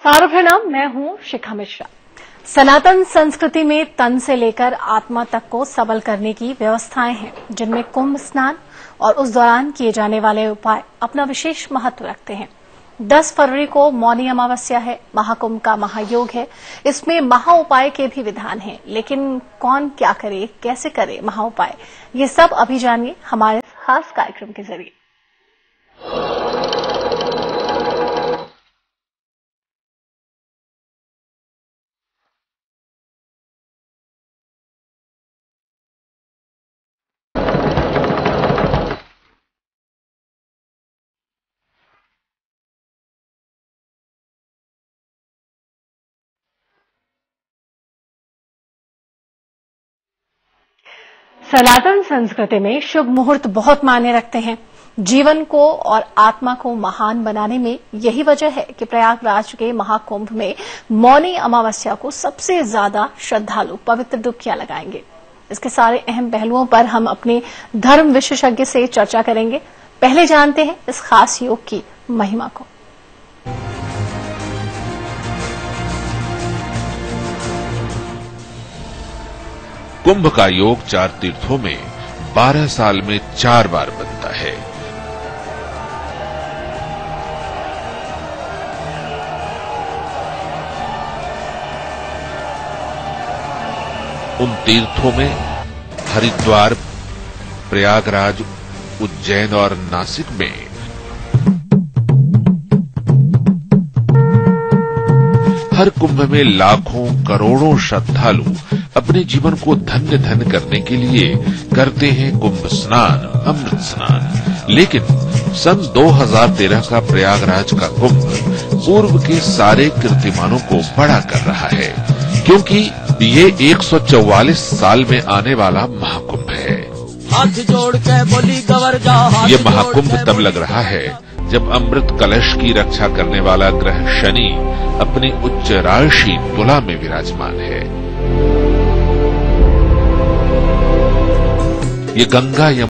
सारो प्रणाम, मैं हूं शिखा मिश्रा। सनातन संस्कृति में तन से लेकर आत्मा तक को सबल करने की व्यवस्थाएं हैं, जिनमें कुंभ स्नान और उस दौरान किए जाने वाले उपाय अपना विशेष महत्व रखते हैं। 10 फरवरी को मौनी अमावस्या है, महाकुंभ का महायोग है। इसमें महा उपाय के भी विधान हैं, लेकिन कौन क्या करे, कैसे करे महा उपाय, ये सब अभी जानिए हमारे खास कार्यक्रम के जरिए। सनातन संस्कृति में शुभ मुहूर्त बहुत मायने रखते हैं। जीवन को और आत्मा को महान बनाने में यही वजह है कि प्रयागराज के महाकुंभ में मौनी अमावस्या को सबसे ज्यादा श्रद्धालु पवित्र डुबकियां लगाएंगे। इसके सारे अहम पहलुओं पर हम अपने धर्म विशेषज्ञ से चर्चा करेंगे। पहले जानते हैं इस खास योग की महिमा को। कुंभ का योग 4 तीर्थों में 12 साल में 4 बार बनता है। उन तीर्थों में हरिद्वार, प्रयागराज, उज्जैन और नासिक में हर कुंभ में लाखों करोड़ों श्रद्धालु अपने जीवन को धन्य धन्य करने के लिए करते हैं कुंभ स्नान, अमृत स्नान। लेकिन सन 2013 का प्रयागराज का कुंभ पूर्व के सारे कीर्तिमानों को बड़ा कर रहा है, क्योंकि ये 144 साल में आने वाला महाकुंभ है। हाथ जोड़ के बोली गवर जा। ये महाकुंभ तब लग रहा है जब अमृत कलश की रक्षा करने वाला ग्रह शनि अपनी उच्च राशि तुला में विराजमान है। ये गंगा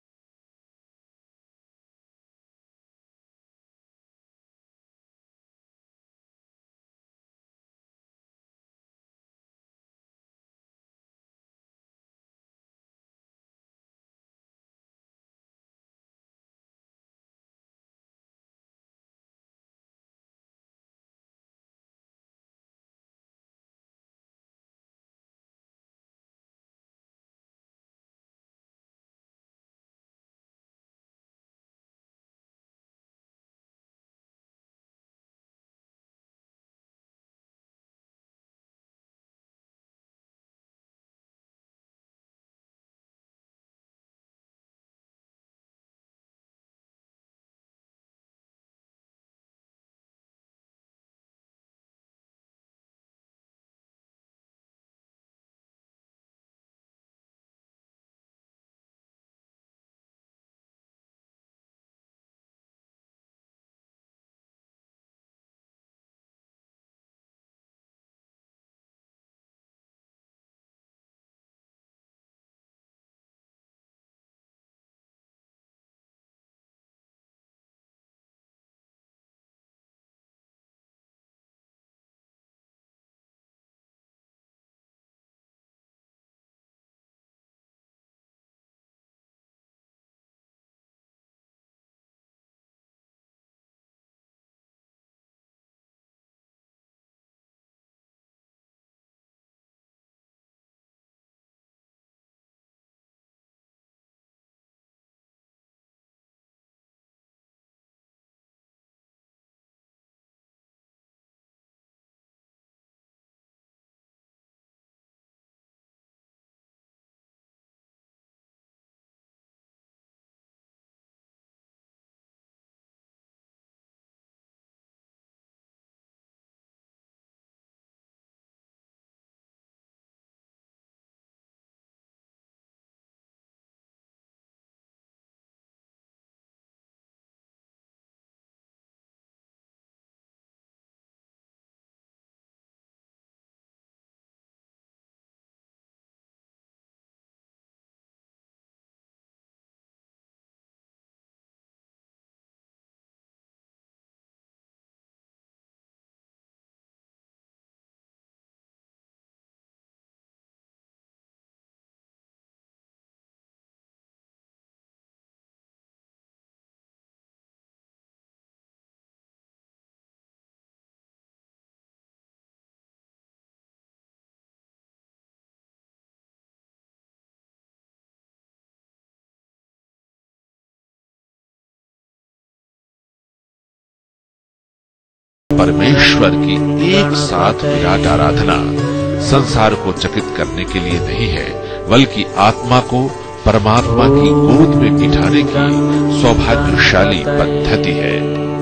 परमेश्वर की एक साथ विराट आराधना संसार को चकित करने के लिए नहीं है, बल्कि आत्मा को परमात्मा की गोद में बिठाने की सौभाग्यशाली पद्धति है।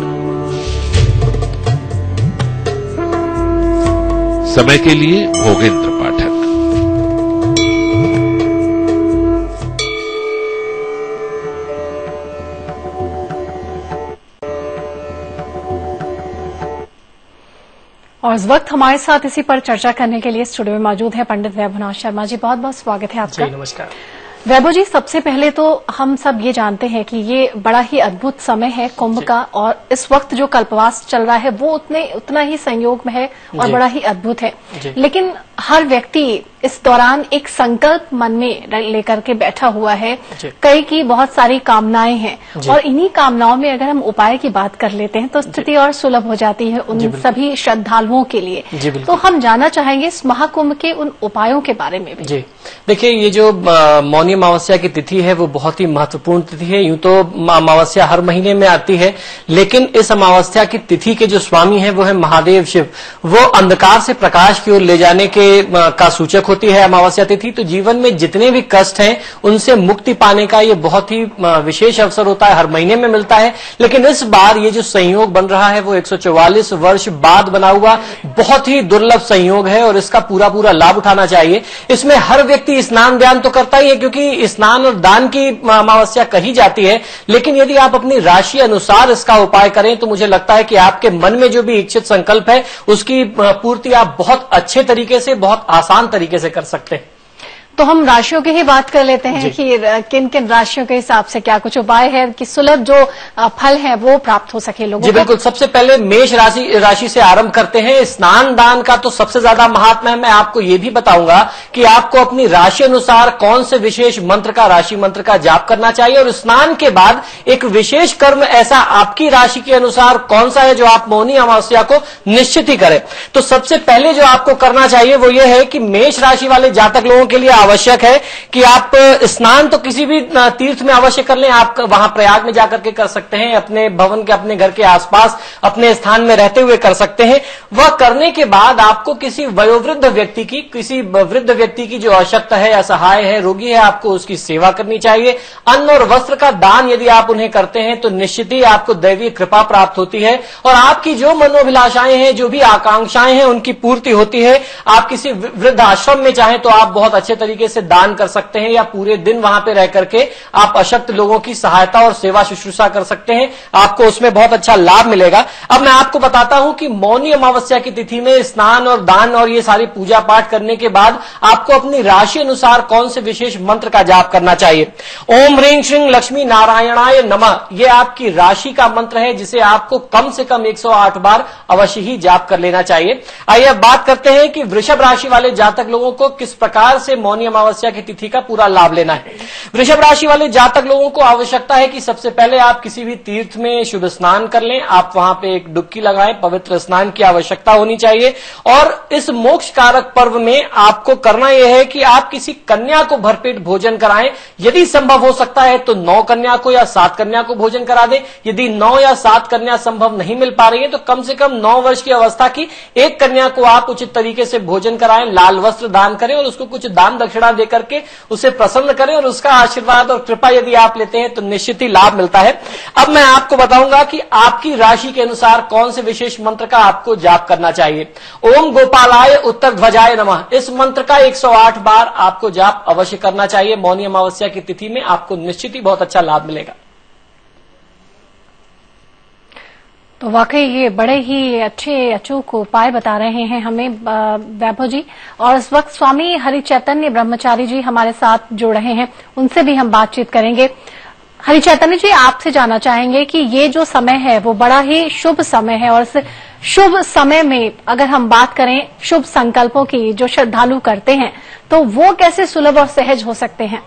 समय के लिए भोगेंद्र पाठक। और इस वक्त हमारे साथ इसी पर चर्चा करने के लिए स्टूडियो में मौजूद है पंडित वैभवनाथ शर्मा जी। बहुत बहुत स्वागत है आपका। जी नमस्कार। वैभव जी, सबसे पहले तो हम सब ये जानते हैं कि ये बड़ा ही अद्भुत समय है कुंभ का, और इस वक्त जो कल्पवास चल रहा है वो उतना ही संयोग में है और बड़ा ही अद्भुत है। लेकिन हर व्यक्ति इस दौरान एक संकल्प मन में लेकर के बैठा हुआ है। कई की बहुत सारी कामनाएं हैं, और इन्हीं कामनाओं में अगर हम उपाय की बात कर लेते हैं तो स्थिति और सुलभ हो जाती है उन सभी श्रद्धालुओं के लिए। तो हम जानना चाहेंगे इस महाकुंभ के उन उपायों के बारे में भी। जी देखिए, ये जो मौनी अमावस्या की तिथि है वो बहुत ही महत्वपूर्ण तिथि है। यूं तो अमावस्या हर महीने में आती है, लेकिन इस अमावस्या की तिथि के जो स्वामी हैं वो है महादेव शिव। वो अंधकार से प्रकाश की ओर ले जाने का सूचक होती है अमावस्या तिथि। तो जीवन में जितने भी कष्ट हैं उनसे मुक्ति पाने का ये बहुत ही विशेष अवसर होता है, हर महीने में मिलता है। लेकिन इस बार ये जो संयोग बन रहा है वो 144 वर्ष बाद बना हुआ बहुत ही दुर्लभ संयोग है, और इसका पूरा लाभ उठाना चाहिए। इसमें हर व्यक्ति स्नान ध्यान तो करता ही है, क्योंकि स्नान और दान की अमावस्या कही जाती है। लेकिन यदि आप अपनी राशि अनुसार इसका उपाय करें तो मुझे लगता है कि आपके मन में जो भी इच्छित संकल्प है उसकी पूर्ति आप बहुत अच्छे तरीके से, बहुत आसान तरीके से कर सकते हैं। तो हम राशियों की ही बात कर लेते हैं कि किन किन राशियों के हिसाब से क्या कुछ उपाय है कि सुलभ जो फल है वो प्राप्त हो सके लोगों को। जी बिल्कुल। सबसे पहले मेष राशि से आरंभ करते हैं। स्नान दान का तो सबसे ज्यादा महात्मा है। मैं आपको ये भी बताऊंगा कि आपको अपनी राशि अनुसार कौन से विशेष मंत्र का, राशि मंत्र का जाप करना चाहिए, और स्नान के बाद एक विशेष कर्म ऐसा आपकी राशि के अनुसार कौन सा है जो आप मौनी अमावस्या को निश्चित ही करें। तो सबसे पहले जो आपको करना चाहिए वो ये है कि मेष राशि वाले जातक लोगों के लिए आवश्यक है कि आप स्नान तो किसी भी तीर्थ में अवश्य कर लें। आप वहां प्रयाग में जाकर के कर सकते हैं, अपने भवन के, अपने घर के आसपास, अपने स्थान में रहते हुए कर सकते हैं। वह करने के बाद आपको किसी वयोवृद्ध व्यक्ति की, किसी वृद्ध व्यक्ति की जो अशक्त है, असहाय है, रोगी है, आपको उसकी सेवा करनी चाहिए। अन्न और वस्त्र का दान यदि आप उन्हें करते हैं तो निश्चित ही आपको दैवीय कृपा प्राप्त होती है, और आपकी जो मनोभिलाषाएं हैं, जो भी आकांक्षाएं हैं, उनकी पूर्ति होती है। आप किसी वृद्ध आश्रम में चाहें तो आप बहुत अच्छे तरीके से दान कर सकते हैं, या पूरे दिन वहां पे रह करके आप अशक्त लोगों की सहायता और सेवा शुश्रूषा कर सकते हैं। आपको उसमें बहुत अच्छा लाभ मिलेगा। अब मैं आपको बताता हूं कि मौनी अमावस्या की तिथि में स्नान और दान और ये सारी पूजा पाठ करने के बाद आपको अपनी राशि अनुसार कौन से विशेष मंत्र का जाप करना चाहिए। ओम ह्रीं श्रीं लक्ष्मी नारायणाय नमः, यह आपकी राशि का मंत्र है, जिसे आपको कम से कम 108 बार अवश्य ही जाप कर लेना चाहिए। आइए अब बात करते हैं कि वृषभ राशि वाले जातक लोगों को किस प्रकार से मौनी अमावस्या की तिथि का पूरा लाभ लेना है। वृषभ राशि वाले जातक लोगों को आवश्यकता है कि सबसे पहले आप किसी भी तीर्थ में शुभ स्नान कर लें। आप वहां पे एक डुबकी लगाएं, पवित्र स्नान की आवश्यकता होनी चाहिए। और इस मोक्ष कारक पर्व में आपको करना यह है कि आप किसी कन्या को भरपेट भोजन कराएं। यदि संभव हो सकता है तो 9 कन्या को या 7 कन्या को भोजन करा दें। यदि 9 या 7 कन्या संभव नहीं मिल पा रही है तो कम से कम 9 वर्ष की अवस्था की एक कन्या को आप उचित तरीके से भोजन कराएं, लाल वस्त्र दान करें और उसको कुछ दान दक्षिणा देकर के उसे प्रसन्न करें, और उसका आशीर्वाद और कृपा यदि आप लेते हैं तो निश्चित ही लाभ मिलता है। अब मैं आपको बताऊंगा कि आपकी राशि के अनुसार कौन से विशेष मंत्र का आपको जाप करना चाहिए। ओम गोपालाय उत्तर ध्वजाय नमः, इस मंत्र का 108 बार आपको जाप अवश्य करना चाहिए। मौनी अमावस्या की तिथि में आपको निश्चित ही बहुत अच्छा लाभ मिलेगा। तो वाकई ये बड़े ही अच्छे अचूक उपाय बता रहे हैं हमें वैभव जी। और इस वक्त स्वामी हरिचैतन्य ब्रह्मचारी जी हमारे साथ जुड़ रहे हैं, उनसे भी हम बातचीत करेंगे। हरिचैतन्य जी, आपसे जानना चाहेंगे कि ये जो समय है वो बड़ा ही शुभ समय है, और इस शुभ समय में अगर हम बात करें शुभ संकल्पों की जो श्रद्धालु करते हैं तो वो कैसे सुलभ और सहज हो सकते हैं।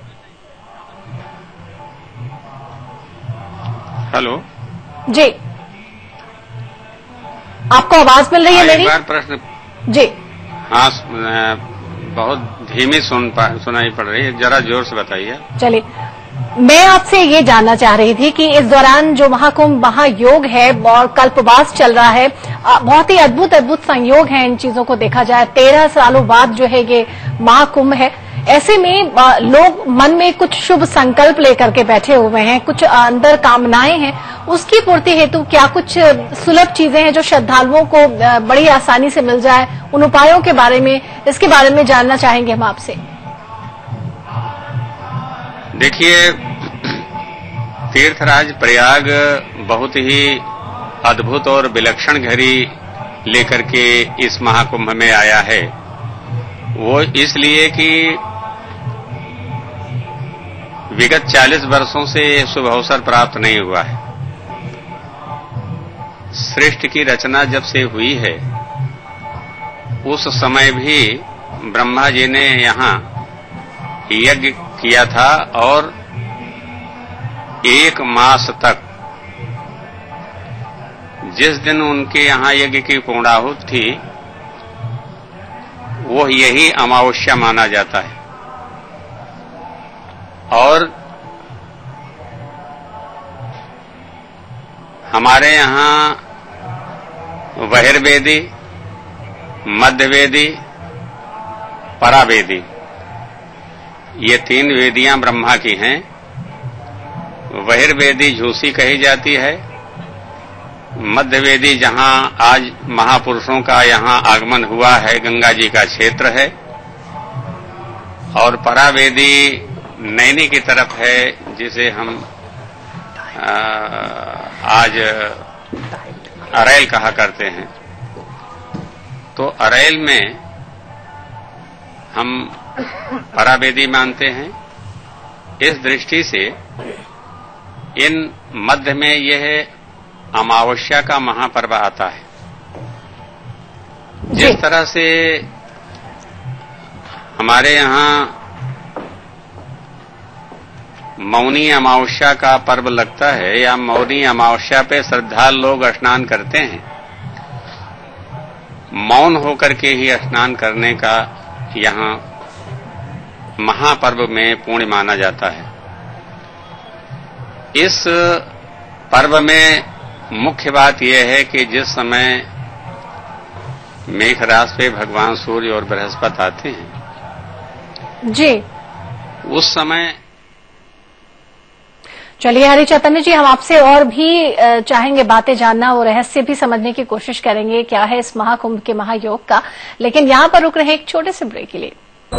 हेलो जी, आपको आवाज मिल रही है मेरी? एक बार प्रश्न जी। हाँ, बहुत धीमी सुनाई पड़ रही है, जरा जोर से बताइए। चलिए, मैं आपसे ये जानना चाह रही थी कि इस दौरान जो महाकुंभ महायोग है और कल्पवास चल रहा है, बहुत ही अद्भुत संयोग है इन चीजों को देखा जाए। 13 सालों बाद जो है ये महाकुंभ है। ऐसे में लोग मन में कुछ शुभ संकल्प लेकर के बैठे हुए हैं, कुछ अंदर कामनाएं हैं, उसकी पूर्ति हेतु क्या कुछ सुलभ चीजें हैं जो श्रद्धालुओं को बड़ी आसानी से मिल जाए? उन उपायों के बारे में, इसके बारे में जानना चाहेंगे हम आपसे। देखिए, तीर्थराज प्रयाग बहुत ही अद्भुत और विलक्षण घड़ी लेकर के इस महाकुंभ में आया है। वो इसलिए कि विगत 40 वर्षों से शुभ अवसर प्राप्त नहीं हुआ है। सृष्टि की रचना जब से हुई है उस समय भी ब्रह्मा जी ने यहाँ यज्ञ किया था और 1 मास तक, जिस दिन उनके यहाँ यज्ञ की पूर्णाहुति थी वो यही अमावस्या माना जाता है। और हमारे यहाँ बहिर्वेदी, मध्यवेदी, परावेदी, ये 3 वेदियां ब्रह्मा की हैं। बहिर्वेदी झूसी कही जाती है। मध्यवेदी जहां आज महापुरुषों का यहां आगमन हुआ है, गंगा जी का क्षेत्र है। और परावेदी नैनी की तरफ है, जिसे हम आज अरैल कहा करते हैं। तो अरैल में हम परावेदी मानते हैं। इस दृष्टि से इन मध्य में यह अमावस्या का महापर्व आता है। जिस तरह से हमारे यहाँ मौनी अमावस्या का पर्व लगता है या मौनी अमावस्या पे श्रद्धालु लोग स्नान करते हैं, मौन होकर के ही स्नान करने का यहाँ महापर्व में पुण्य माना जाता है। इस पर्व में मुख्य बात यह है कि जिस समय मेघराज पे भगवान सूर्य और बृहस्पति आते हैं जी, उस समय। चलिए हरि चैतन्य जी, हम आपसे और भी चाहेंगे बातें जानना और रहस्य भी समझने की कोशिश करेंगे क्या है इस महाकुंभ के महायोग का, लेकिन यहां पर रुक रहे एक छोटे से ब्रेक के लिए।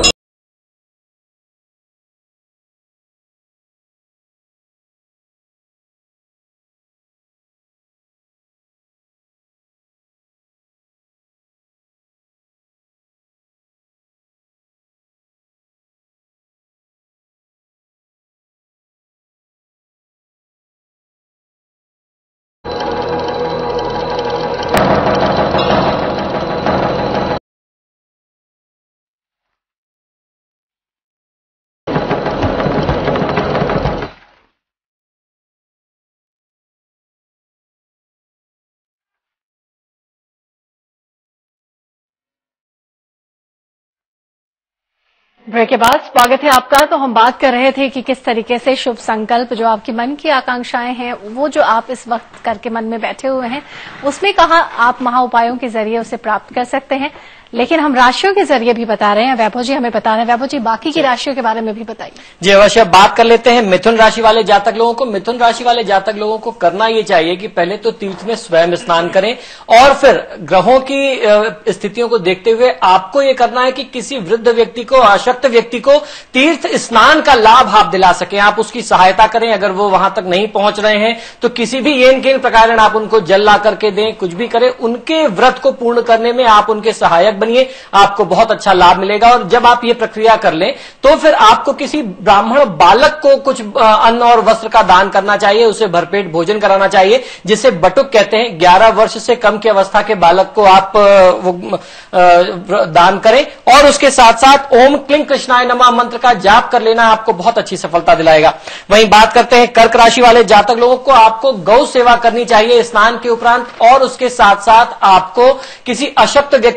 ब्रेक के बाद स्वागत है आपका। तो हम बात कर रहे थे कि किस तरीके से शुभ संकल्प, जो आपकी मन की आकांक्षाएं हैं, वो जो आप इस वक्त करके मन में बैठे हुए हैं, उसमें कहा आप महा उपायों के जरिए उसे प्राप्त कर सकते हैं। लेकिन हम राशियों के जरिए भी बता रहे हैं। वैभव जी हमें बता रहे हैं। वैभव जी, बाकी की राशियों के बारे में भी बताइए। जी अवश्य, बात कर लेते हैं मिथुन राशि वाले जातक लोगों को। मिथुन राशि वाले जातक लोगों को करना ये चाहिए कि पहले तो तीर्थ में स्वयं स्नान करें और फिर ग्रहों की स्थितियों को देखते हुए आपको ये करना है कि किसी वृद्ध व्यक्ति को, अशक्त व्यक्ति को तीर्थ स्नान का लाभ आप दिला सकें। आप उसकी सहायता करें। अगर वो वहां तक नहीं पहुंच रहे हैं तो किसी भी येन केन प्रकार आप उनको जल ला करके दें, कुछ भी करें, उनके व्रत को पूर्ण करने में आप उनके सहायक बनिए। आपको बहुत अच्छा लाभ मिलेगा। और जब आप ये प्रक्रिया कर लें तो फिर आपको किसी ब्राह्मण बालक को कुछ अन्न और वस्त्र का दान करना चाहिए, उसे भरपेट भोजन कराना चाहिए, जिसे बटुक कहते हैं। 11 वर्ष से कम की अवस्था के बालक को आप दान करें और उसके साथ साथ ओम क्लीं कृष्णाय नमः मंत्र का जाप कर लेना आपको बहुत अच्छी सफलता दिलाएगा। वहीं बात करते हैं कर्क राशि वाले जातक लोगों को। आपको गौ सेवा करनी चाहिए स्नान के उपरांत, और उसके साथ साथ आपको किसी अशक्त व्यक्ति को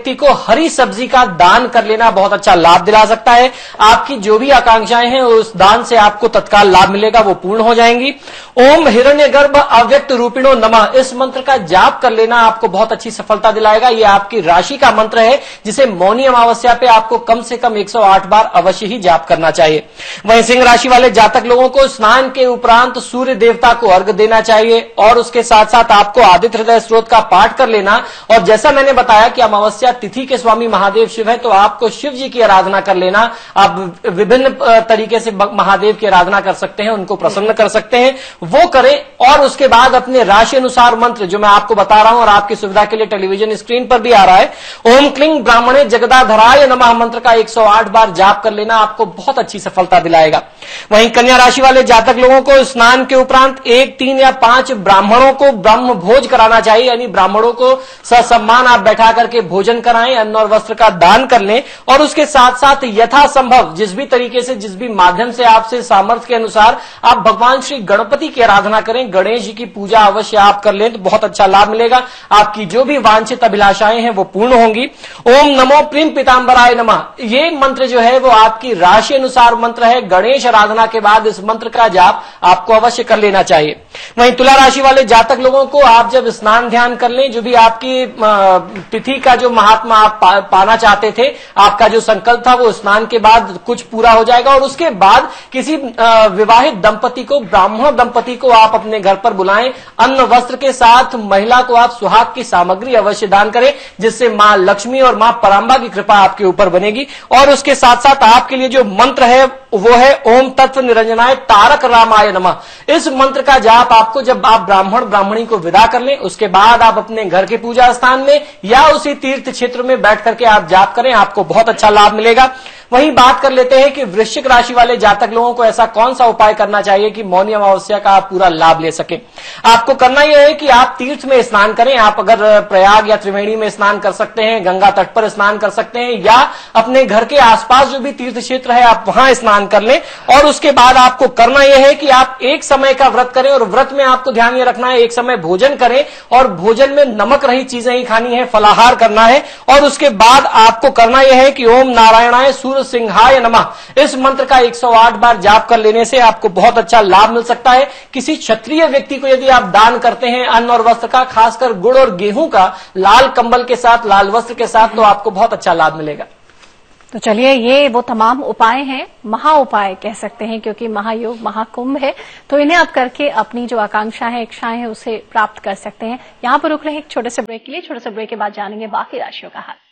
हरी सब्जी का दान कर लेना बहुत अच्छा लाभ दिला सकता है। आपकी जो भी आकांक्षाएं हैं उस दान से आपको तत्काल लाभ मिलेगा, वो पूर्ण हो जाएंगी। ओम हिरण्यगर्भ अव्यक्त रूपिणो नमः, इस मंत्र का जाप कर लेना आपको बहुत अच्छी सफलता दिलाएगा। ये आपकी राशि का मंत्र है जिसे मौनी अमावस्या पे आपको कम से कम 108 बार अवश्य ही जाप करना चाहिए। वहीं सिंह राशि वाले जातक लोगों को स्नान के उपरांत सूर्य देवता को अर्घ्य देना चाहिए और उसके साथ साथ आपको आदित्य हृदय स्त्रोत का पाठ कर लेना। और जैसा मैंने बताया कि अमावस्या तिथि के स्वामी महादेव शिव है, तो आपको शिव जी की आराधना कर लेना। आप विभिन्न तरीके से महादेव की आराधना कर सकते हैं, उनको प्रसन्न कर सकते हैं, वो करें। और उसके बाद अपने राशि अनुसार मंत्र जो मैं आपको बता रहा हूं और आपकी सुविधा के लिए टेलीविजन स्क्रीन पर भी आ रहा है, ओम क्लीं ब्राह्मणे जगदाधराय नमः मंत्र का 108 बार जाप कर लेना आपको बहुत अच्छी सफलता दिलाएगा। वहीं कन्या राशि वाले जातक लोगों को स्नान के उपरांत 1, 3 या 5 ब्राह्मणों को ब्रह्म भोज कराना चाहिए, यानी ब्राह्मणों को ससम्मान आप बैठा करके भोजन कराएं, अन्न और वस्त्र का दान कर लें। और उसके साथ साथ यथासंभव जिस भी तरीके से, जिस भी माध्यम से आपसे सामर्थ्य के अनुसार आप भगवान श्री गणपति की आराधना करें, गणेश जी की पूजा अवश्य आप कर लें तो बहुत अच्छा लाभ मिलेगा। आपकी जो भी वांछित अभिलाषाएं हैं वो पूर्ण होंगी। ओम नमो प्रीम पीतांबराय नमः, ये मंत्र जो है वो आपकी राशि अनुसार मंत्र है। गणेश आराधना के बाद इस मंत्र का जाप आपको अवश्य कर लेना चाहिए। वहीं तुला राशि वाले जातक लोगों को आप जब स्नान ध्यान कर लें, जो भी आपकी तिथि का जो महात्मा आप पाना चाहते थे, आपका जो संकल्प था वो स्नान के बाद कुछ पूरा हो जाएगा। और उसके बाद किसी विवाहित दंपति को, ब्राह्मण दंपति को आप अपने घर पर बुलाएं, अन्न वस्त्र के साथ महिला को आप सुहाग की सामग्री अवश्य दान करें, जिससे मां लक्ष्मी और मां परांबा की कृपा आपके ऊपर बनेगी। और उसके साथ साथ आपके लिए जो मंत्र है वो है ओम तत्व निरंजनाय तारक रामाय नमः। इस मंत्र का जाप आपको जब आप ब्राह्मण ब्राह्मणी को विदा कर लें, उसके बाद आप अपने घर के पूजा स्थान में या उसी तीर्थ क्षेत्र में बैठ करके आप जाप करें, आपको बहुत अच्छा लाभ मिलेगा। वहीं बात कर लेते हैं कि वृश्चिक राशि वाले जातक लोगों को ऐसा कौन सा उपाय करना चाहिए कि मौनी अमावस्या का आप पूरा लाभ ले सके। आपको करना यह है कि आप तीर्थ में स्नान करें। आप अगर प्रयाग या त्रिवेणी में स्नान कर सकते हैं, गंगा तट पर स्नान कर सकते हैं, या अपने घर के आसपास जो भी तीर्थ क्षेत्र है आप वहां स्नान कर लें। और उसके बाद आपको करना यह है कि आप एक समय का व्रत करें, और व्रत में आपको ध्यान ये रखना है एक समय भोजन करें, और भोजन में नमक रही चीजें ही खानी है, फलाहार करना है। और उसके बाद आपको करना यह है कि ओम नारायणाय सूर्य सिंहाय नमः, इस मंत्र का 108 बार जाप कर लेने से आपको बहुत अच्छा लाभ मिल सकता है। किसी क्षत्रिय व्यक्ति को यदि आप दान करते हैं अन्न और वस्त्र का, खासकर गुड़ और गेहूं का, लाल कंबल के साथ, लाल वस्त्र के साथ, तो आपको बहुत अच्छा लाभ मिलेगा। तो चलिए, ये वो तमाम उपाय हैं, महा उपाय कह सकते हैं, क्योंकि महायोग महाकुंभ है, तो इन्हें आप करके अपनी जो आकांक्षा है, इच्छाएं हैं, उसे प्राप्त कर सकते हैं। यहां पर रुक रहे हैं एक छोटे से ब्रेक के लिए। छोटे से ब्रेक के बाद जानेंगे बाकी राशियों का हाल।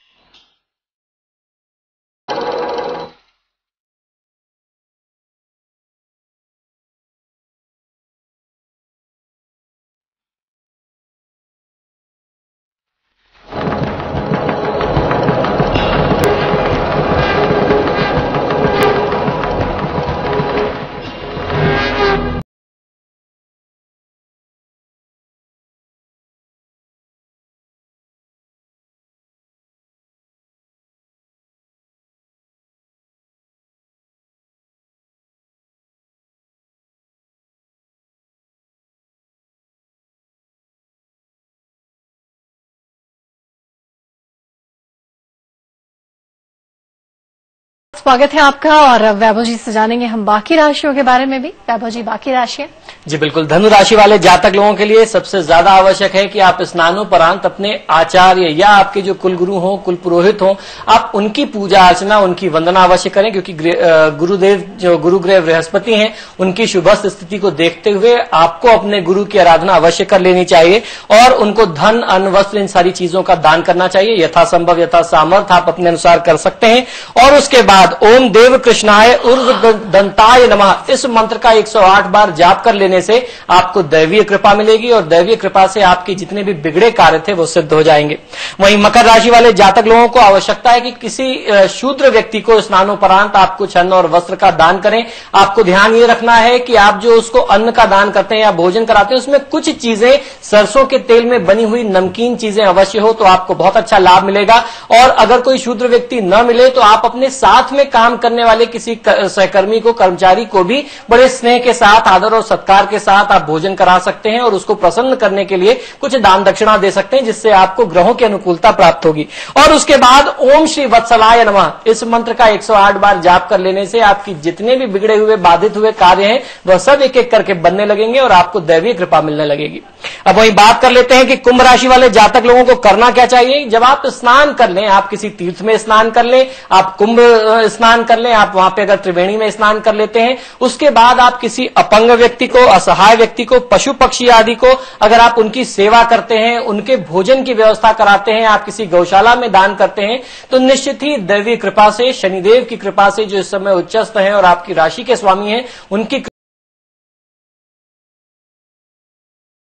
स्वागत है आपका, और वैभव जी से जानेंगे हम बाकी राशियों के बारे में भी। वैभव जी, बाकी राशियां? जी बिल्कुल, धनु राशि वाले जातक लोगों के लिए सबसे ज्यादा आवश्यक है कि आप स्नानोपरांत अपने आचार्य या आपके जो कुलगुरु हों, कुल पुरोहित हों, आप उनकी पूजा अर्चना, उनकी वंदना अवश्य करें, क्योंकि गुरुदेव जो गुरुग्रह बृहस्पति हैं, उनकी शुभस्थ स्थिति को देखते हुए आपको अपने गुरु की आराधना अवश्य कर लेनी चाहिए। और उनको धन, अन्न, वस्त्र, इन सारी चीजों का दान करना चाहिए। यथासंभव, यथा सामर्थ्य आप अपने अनुसार कर सकते हैं। और उसके बाद ओम देव कृष्णाय उर्व दंताय नमः, इस मंत्र का 108 बार जाप कर लेने से आपको दैवीय कृपा मिलेगी, और दैवीय कृपा से आपके जितने भी बिगड़े कार्य थे वो सिद्ध हो जाएंगे। वहीं मकर राशि वाले जातक लोगों को आवश्यकता है कि किसी शूद्र व्यक्ति को स्नानोपरांत आप कुछ अन्न और वस्त्र का दान करें। आपको ध्यान ये रखना है कि आप जो उसको अन्न का दान करते हैं या भोजन कराते हैं, उसमें कुछ चीजें सरसों के तेल में बनी हुई नमकीन चीजें अवश्य हो, तो आपको बहुत अच्छा लाभ मिलेगा। और अगर कोई शूद्र व्यक्ति न मिले तो आप अपने साथ में काम करने वाले किसी सहकर्मी को, कर्मचारी को भी बड़े स्नेह के साथ, आदर और सत्कार परिवार के साथ आप भोजन करा सकते हैं और उसको प्रसन्न करने के लिए कुछ दान दक्षिणा दे सकते हैं, जिससे आपको ग्रहों की अनुकूलता प्राप्त होगी। और उसके बाद ओम श्री वत्सलाय नमः इस मंत्र का 108 बार जाप कर लेने से आपकी जितने भी बिगड़े हुए बाधित हुए कार्य हैं वह सब एक एक करके बनने लगेंगे और आपको दैवीय कृपा मिलने लगेगी। अब वही बात कर लेते हैं कि कुंभ राशि वाले जातक लोगों को करना क्या चाहिए। जब आप स्नान कर लें, आप किसी तीर्थ में स्नान कर लें, आप कुंभ स्नान कर लें, आप वहां पे अगर त्रिवेणी में स्नान कर लेते हैं, उसके बाद आप किसी अपंग व्यक्ति को, असहाय व्यक्ति को, पशु पक्षी आदि को अगर आप उनकी सेवा करते हैं, उनके भोजन की व्यवस्था कराते हैं, आप किसी गौशाला में दान करते हैं, तो निश्चित ही दैवीय कृपा से, शनिदेव की कृपा से जो इस समय उच्चस्थ हैं और आपकी राशि के स्वामी हैं, उनकी